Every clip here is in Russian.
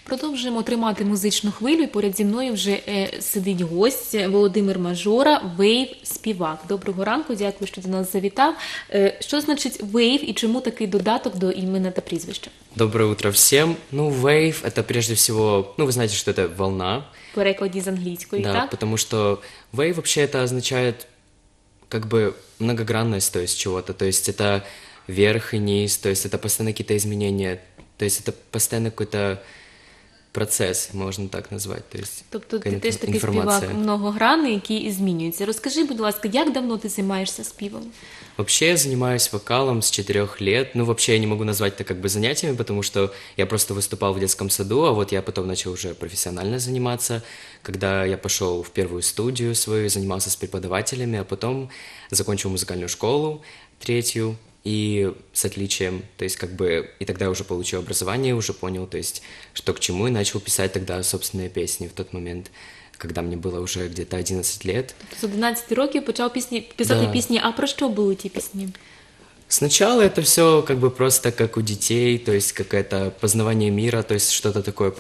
Продовжуємо тримати музичну хвилю, і поряд зі мною вже сидить гость Володимир Мажора, вейв-співак. Доброго ранку, дякую, що до нас завітав. Що значить вейв і чому такий додаток до імені та прізвища? Доброе утро всем. Ну, wave — это прежде всего, ну, вы знаете, что это волна. В перекладі з англійської, Да, так? потому что wave вообще это означает как бы многогранность, то есть чего-то. То есть это верх и низ, то есть это постоянно какие-то изменения, то есть это постоянно какой-то процесс, можно так назвать. То есть Тобто ти теж такий співак многогранний, який і змінюється. Розкажи, будь ласка, як давно ти займаєшся співом? Вообще я занимаюсь вокалом с 4 лет. Ну, вообще я не могу назвать это как бы занятиями, потому что я просто выступал в детском саду, а вот я потом начал уже профессионально заниматься, когда я пошел в первую студию свою, занимался с преподавателями, а потом закончил музыкальную школу, 3-ю, и с отличием, то есть как бы, и тогда я уже получил образование, уже понял, то есть, что к чему, и начал писать тогда собственные песни в тот момент, когда мне было уже где-то 11 лет. Тобто з 11 років почав писати пісні, а про що були ті пісні? Сначала это все как бы просто как у детей, то есть какое-то познавание мира, то есть что-то такое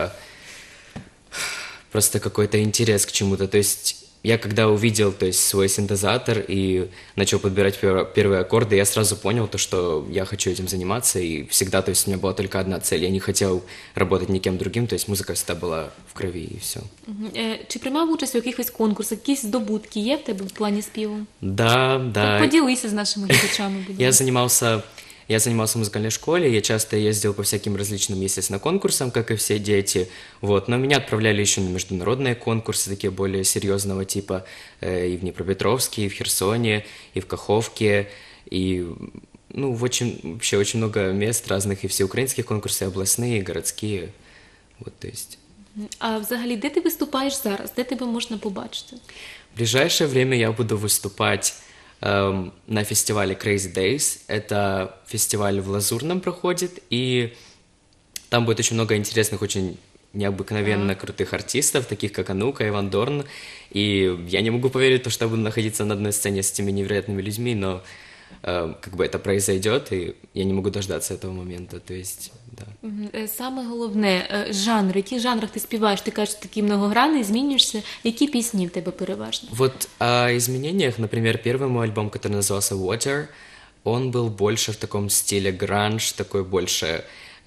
просто какой-то интерес к чему-то. То есть я когда увидел, то есть, свой синтезатор и начал подбирать первые аккорды, я сразу понял то, что я хочу этим заниматься, и всегда, то есть у меня была только одна цель. Я не хотел работать никем другим, то есть музыка всегда была в крови, и все. Чи приймав участь у якихось конкурсах, якісь здобутки є в тебе в плані співу? Да. Поділися з нашими глядачами, будь ласка. Я занимался в музыкальной школе, я часто ездил по всяким различным, естественно, конкурсам, как и все дети, вот, но меня отправляли еще на международные конкурсы, такие более серьезного типа, и в Днепропетровске, и в Херсоне, и в Каховке, и, ну, вообще очень много мест разных, и всеукраинских конкурсов, и областные, и городские, вот, то есть. А взагалі, де ти виступаєш зараз? Де тебе можна побачити? В ближайшее время я буду выступать на фестивале Crazy Days. Это фестиваль в Лазурном проходит, и там будет очень много интересных, очень необыкновенно крутых артистов, таких как Анука, Иван Дорн, и я не могу поверить, что я буду находиться на одной сцене с этими невероятными людьми, но как бы это произойдет, и я не могу дождаться этого момента, то есть, да. Саме головне, жанр, в яких жанрах ти співаєш? Ти кажеш, такий многогранний, змінюєшся. Які пісні в тебе переважно? Вот о изменениях, например, первый мой альбом, который назывался Water, он был больше в таком стиле гранж, такой больше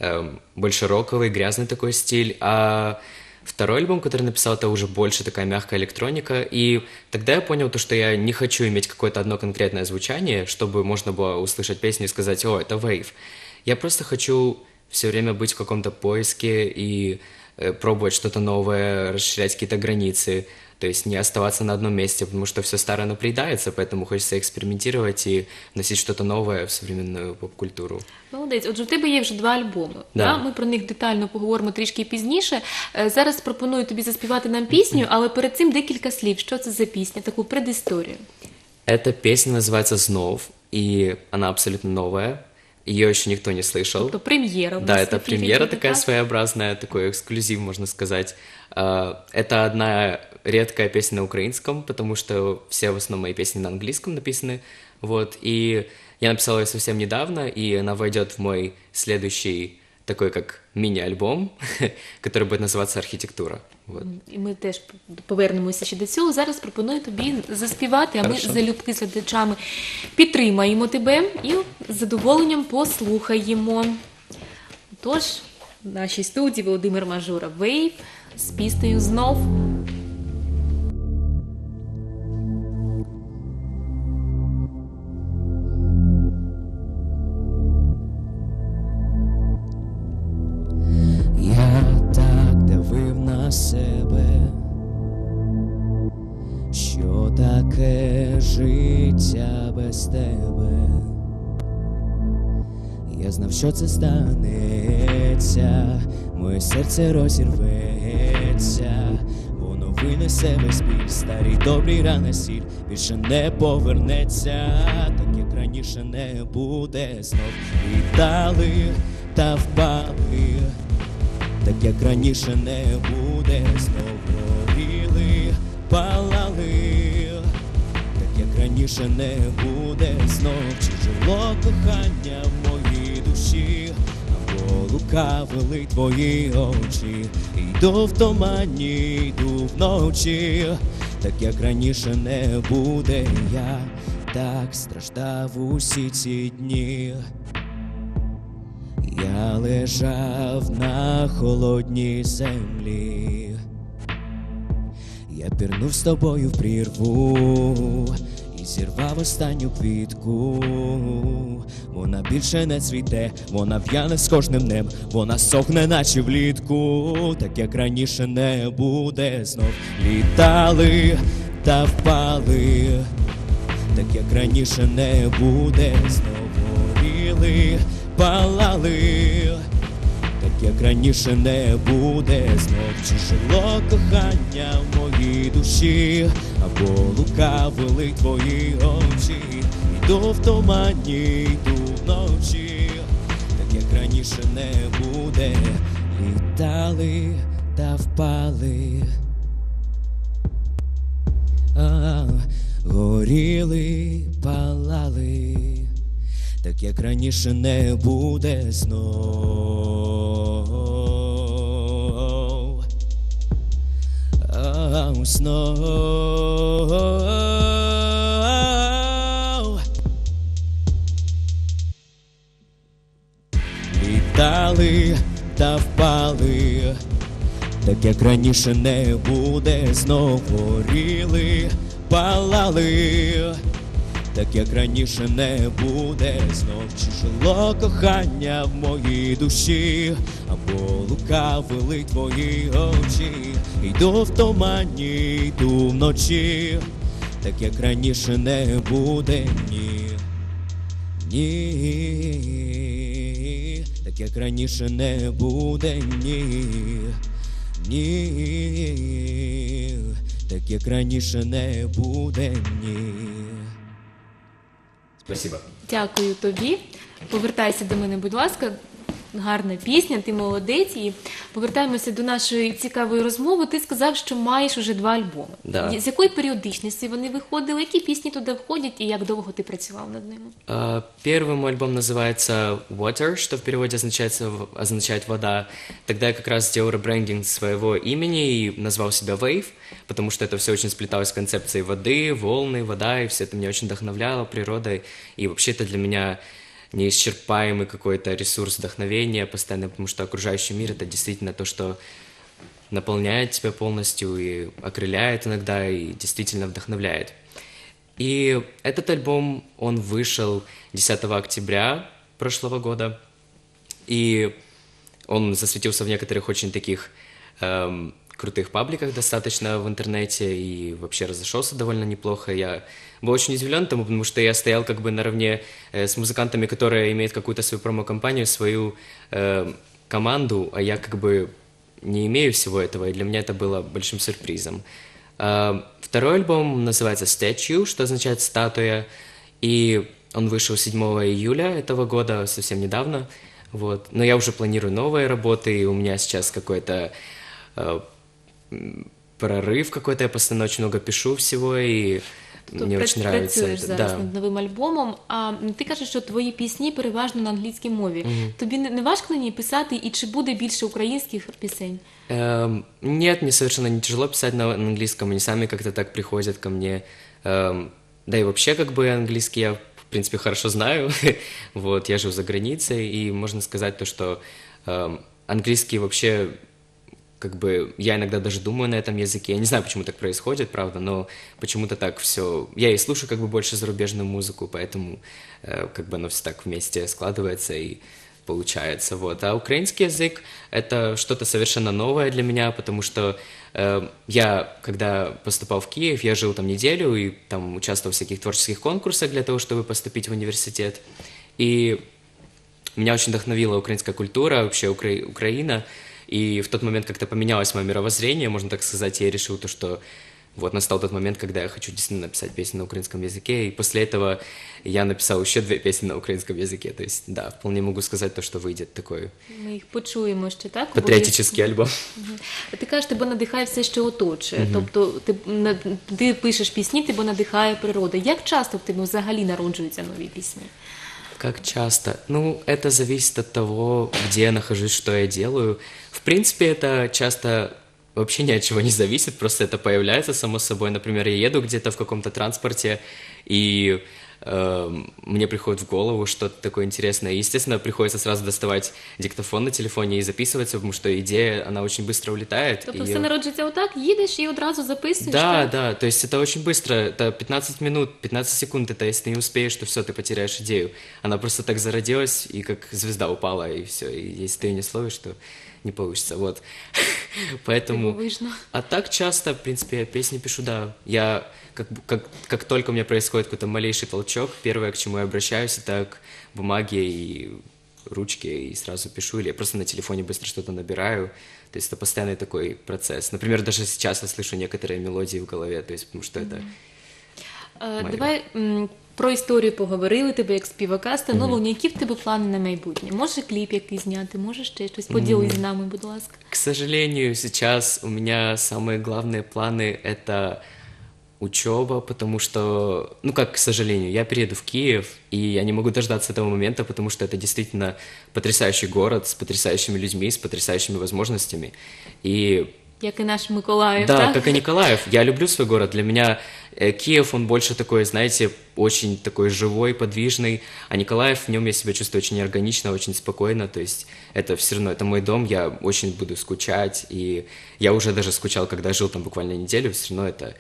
роковый, грязный такой стиль, а второй альбом, который написал, это уже больше такая мягкая электроника, и тогда я понял то, что я не хочу иметь какое-то одно конкретное звучание, чтобы можно было услышать песню и сказать: «О, это вейв». Я просто хочу все время быть в каком-то поиске и пробовать что-то новое, расширять какие-то границы, то есть не оставаться на одном месте, потому что все старое, оно приедается, поэтому хочется экспериментировать и вносить что-то новое в современную поп-культуру. Молодець. Отже, в тебе є вже 2 альбоми. Да. Ми про них детально поговоримо трішки пізніше. Зараз пропоную тобі заспівати нам пісню, але перед цим декілька слів. Що це за пісня? Таку предысторию. Эта песня называется «Знов», и она абсолютно новая. Ее еще никто не слышал. Тобто премьера. Да, это премьера такая своеобразная, такой эксклюзив, можно сказать. Это одна редкая песня на украинском, потому что все в основном мои песни на английском написаны. Вот, и я написал ее совсем недавно, и она войдет в мой следующий такой как мини-альбом, который будет называться «Архітектура». Вот. І ми теж повернемося ще до цього. Зараз пропоную тобі заспівати, а Хорошо. ми залюбки з глядачами підтримаємо тебе і з задоволенням послухаємо. Тож, в нашій студії Володимир Мажора, Вейв з піснею «Знов». Себе, що таке життя без тебе. Я знав, що це станеться, моє серце розірветься, воно винесе весь біль, старий добрий рана сіль більше не повернеться, так як раніше не буде знов. Літали та впали, так як раніше не буде, знов горіли, палали, так як раніше не буде, знов чи жило кохання в моїй душі, або лукавили твої очі. Йду в тумані, йду вночі, так як раніше не буде. Я так страждав усі ці дні. Я лежав на холодній землі. Я пірнув з тобою в прірву і зірвав останню квітку. Вона більше не цвіте, вона в'яне з кожним днем, вона сохне, наче влітку, так як раніше не буде. Знов літали та впали, так як раніше не буде. Знов горіли, палали, так як раніше не буде. Знов чи жило кохання в моїй душі, або лукавили твої очі. Йду в тумані, йду вночі, так як раніше не буде. Літали та впали, горіли, палали, так як раніше не буде знов. Знов. Літали та впали, так як раніше не буде. Знов горіли, палали, так як раніше не буде. Знов чи жило кохання в моїй душі, або лукавили твої очі. Йду в тумані, йду вночі, так як раніше не буде. Ні, ні, так як раніше не буде. Ні, ні, так як раніше не буде. Ні. Спасибо. Дякую тобі. Повертайся до мене, будь ласка. Гарна пісня, ти молодець. І повертаємося до нашої цікавої розмови. Ти сказав, що маєш уже 2 альбоми. Да. З якої періодичності вони виходили? Які пісні туди входять і як довго ти працював над ними? Первый мой альбом называется Water, что в переводе означает вода. Тогда я как раз сделал ребрендинг своего имени и назвал себя Wave, потому что это все очень сплеталось с концепцией воды, волны, вода, и все это меня очень вдохновляло природой. И вообще это для меня неисчерпаемый какой-то ресурс вдохновения постоянно, потому что окружающий мир — это действительно то, что наполняет тебя полностью и окрыляет иногда, и действительно вдохновляет. И этот альбом, он вышел 10 октября прошлого года, и он засветился в некоторых очень таких крутых пабликах достаточно в интернете и вообще разошелся довольно неплохо. Я был очень удивлен тому, потому что я стоял как бы наравне с музыкантами, которые имеют какую-то свою промо-компанию, свою команду, а я как бы не имею всего этого, и для меня это было большим сюрпризом. Второй альбом называется Statue, что означает «статуя», и он вышел 7 июля этого года, совсем недавно. Вот. Но я уже планирую новые работы, и у меня сейчас какой-то прорыв какой-то, я постоянно очень много пишу всего, и мені дуже подобається. Працюєш зараз над новим альбомом, а ти кажеш, що твої пісні переважно на англійській мові. Тобі не важко на ній писати, і чи буде більше українських пісень? Нет, мне совершенно не тяжело писать на английском, они сами как-то так приходят ко мне. Да и вообще, как бы, английский я, в принципе, хорошо знаю. Вот, я живу за границей, и можно сказать то, что английский вообще, как бы, я иногда даже думаю на этом языке. Я не знаю, почему так происходит, правда, но почему-то так все. Я и слушаю как бы больше зарубежную музыку, поэтому как бы оно все так вместе складывается и получается. Вот. А украинский язык — это что-то совершенно новое для меня, потому что я, когда поступал в Киев, я жил там неделю и там участвовал в всяких творческих конкурсах для того, чтобы поступить в университет. И меня очень вдохновила украинская культура, вообще Украина. И в тот момент как-то поменялось мое мировоззрение, можно так сказать, и я решил то, что вот настал тот момент, когда я хочу действительно написать песню на украинском языке, и после этого я написал еще 2 песни на украинском языке, то есть, да, вполне могу сказать то, что выйдет такой Ми їх почуємо ще, так? патриотический альбом. Ти кажеш, тебе надихає все, що оточує. Тобто ти пишеш пісні, тебе надихає природа. Як часто в тебе взагалі народжуються нові пісні? Как часто? Ну, это зависит от того, где я нахожусь, что я делаю. В принципе, это часто вообще ни от чего не зависит, просто это появляется само собой. Например, я еду где-то в каком-то транспорте, и мне приходит в голову что-то такое интересное. И, естественно, приходится сразу доставать диктофон на телефоне и записываться, потому что идея, она очень быстро улетает. Тобто и все народжується отак, їдеш і одразу записуєш? Да, так? да, то есть это очень быстро, это 15 минут, 15 секунд, это если ты не успеешь, то все, ты потеряешь идею. Она просто так зародилась, и как звезда упала, и все, и если ты ее не словишь, то не получится, вот. Поэтому... Дивовижно. А так часто, в принципе, я песни пишу, да. Я, как только у меня происходит какой-то малейший толчок, первое, к чему я обращаюсь, это к бумаге и ручке, и сразу пишу, или я просто на телефоне быстро что-то набираю. То есть это постоянный такой процесс. Например, даже сейчас я слышу некоторые мелодии в голове, то есть потому что это... моє. Давай про історію поговорили, тебе як співака, становлення, які в тебе плани на майбутнє? Може кліп який зняти, може ще щось? Поділись з нами, будь ласка. К сожалению, сейчас у меня самые главные планы — это учеба, потому что, ну как, к сожалению, я перееду в Киев, и я не могу дождаться этого момента, потому что это действительно потрясающий город с потрясающими людьми, с потрясающими возможностями. И Як і наш Миколаїв, да, так? как и Николаев. Я люблю свой город. Для меня Киев, он больше такой, знаете, очень такой живой, подвижный, а Николаев, в нем я себя чувствую очень органично, очень спокойно, то есть это все равно, это мой дом, я очень буду скучать, и я уже даже скучал, когда жил там буквально неделю, все равно это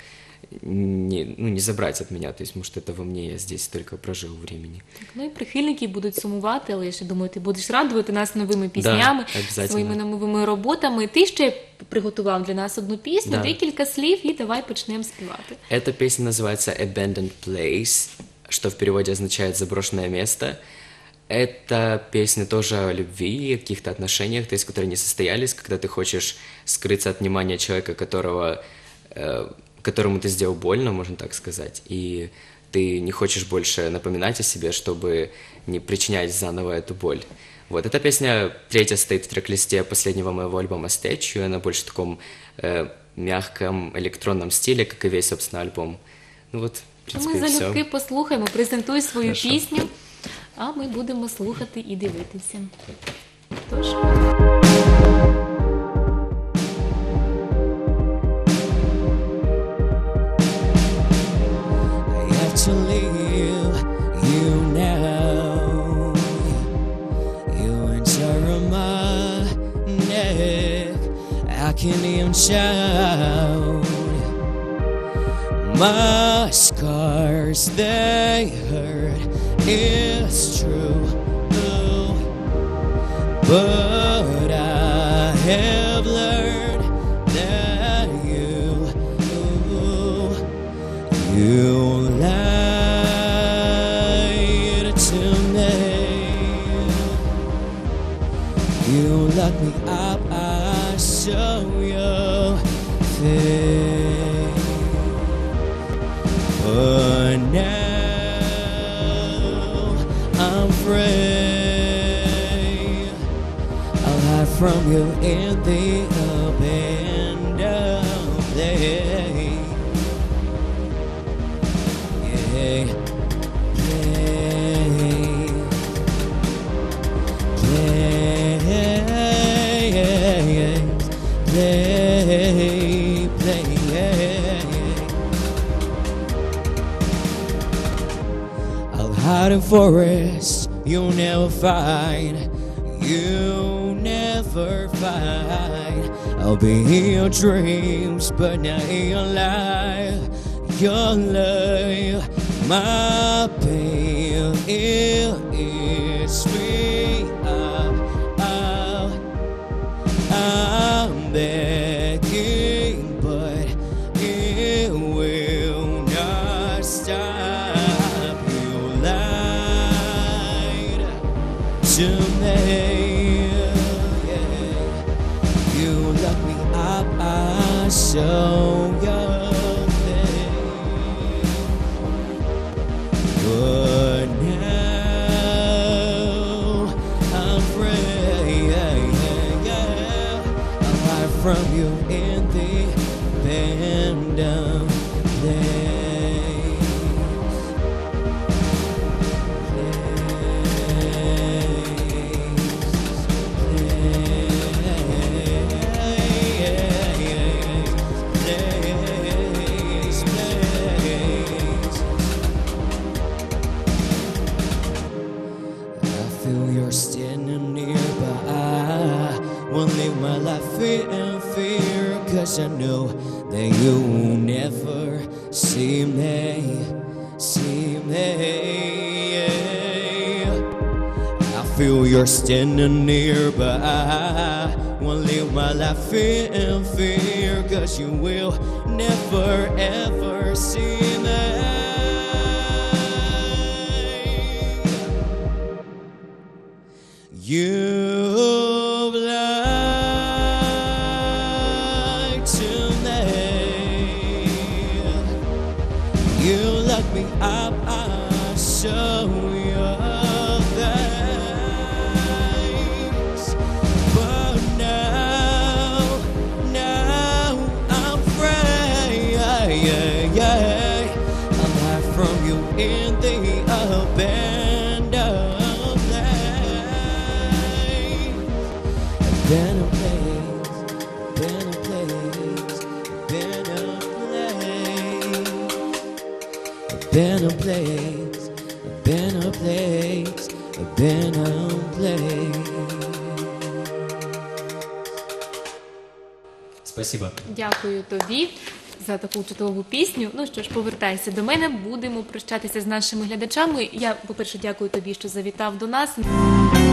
не забрать от меня, то есть, может, это во мне, я здесь только прожил времени. Так, ну і прихильники будуть сумувати, але я ще думаю, ти будеш радувати нас новими піснями, обязательно. своїми новими роботами. Ти ще приготував для нас одну пісню, Да. декілька слів, і давай почнемо співати. Эта песня называется «Abandoned Place», что в переводе означает «заброшенное место». Это песня тоже о любви, о каких-то отношениях, то есть, которые не состоялись, когда ты хочешь скрыться от внимания человека, которому ты сделал больно, можно так сказать, и ты не хочешь больше напоминать о себе, чтобы не причинять заново эту боль. Вот, эта песня третья стоит в трек-листе последнего моего альбома Statue, и она больше в таком мягком электронном стиле, как и весь, собственно, альбом. Ну вот, в Ми принципе, и залюбки все. послухаємо, презентуй свою Хорошо. пісню, а ми будемо слухати і дивитися. Тож. I have to leave you now. You enter my neck. I can't even shout. My scars, they hurt. It's true. But I have learned that you lied to me. You locked me up, I saw your face. But now I'm free. I'll hide from you in the abandoned place. Play, I'll hide in forests you'll never find. You'll never find. I'll be in your dreams, but not in your life. Your life, my pain, it is free. I'm begging, but it will not stop. You lied to me. You locked me up, I saw your face. But now I'm free. I'll hide from you in the abandoned place. 'cause I know that you will never see me, see me. I feel you're standing near, but I won't live my life in fear, 'cause you will never ever see me. You've lied to me. You lock me up, I show you things. But now I'm free. I'm hide from you in the abandoned better place, better place, better place, better place, better place, better place. Спасибо. Дякую тобі за таку чудову пісню. Ну що ж, повертайся до мене. Будемо прощатися з нашими глядачами. Я, по-перше, дякую тобі, що завітав до нас.